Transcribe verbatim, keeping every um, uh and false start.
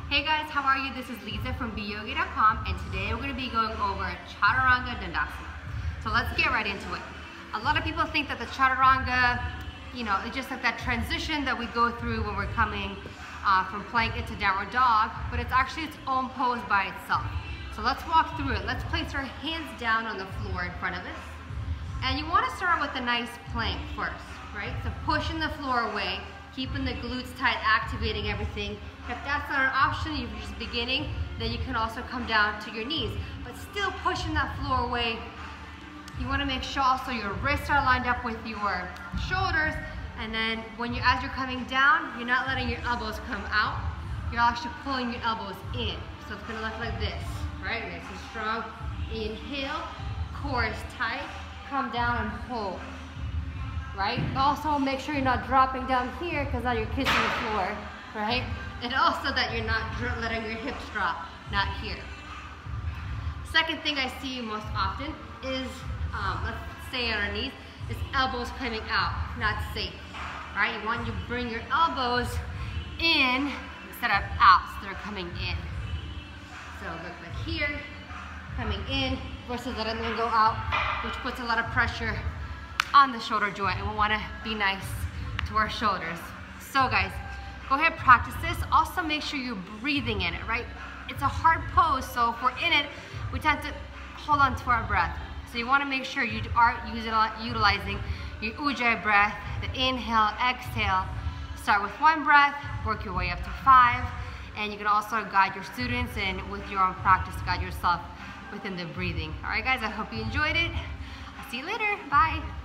Hey guys, how are you? This is Lisa from b yogi dot com, and today we're going to be going over Chaturanga Dandasana. So let's get right into it. A lot of people think that the Chaturanga, you know, it's just like that transition that we go through when we're coming uh, from plank into downward dog, but it's actually its own pose by itself. So let's walk through it. Let's place our hands down on the floor in front of us. And you want to start with a nice plank first, right? So pushing the floor away, keeping the glutes tight, activating everything. If that's not an option, if you're just beginning, then you can also come down to your knees. But still pushing that floor away. You want to make sure also your wrists are lined up with your shoulders. And then when you, as you're coming down, you're not letting your elbows come out. You're actually pulling your elbows in. So it's going to look like this, right? Nice and strong. Inhale, core is tight. Come down and pull. Right? Also make sure you're not dropping down here because now you're kissing the floor, right? And also that you're not letting your hips drop, not here. Second thing I see most often is, um, let's say on our knees, is elbows coming out, not safe, right? You want you to bring your elbows in instead of out, so they're coming in. So look like here, coming in versus letting them go out, which puts a lot of pressure on the shoulder joint, and we want to be nice to our shoulders. So guys, go ahead, practice this. Also make sure you're breathing in it, right? It's a hard pose, so if we're in it, we tend to hold on to our breath. So you want to make sure you are utilizing your Ujjayi breath, the inhale, exhale. Start with one breath, work your way up to five, and you can also guide your students and with your own practice, guide yourself within the breathing. All right guys, I hope you enjoyed it. I'll see you later, bye.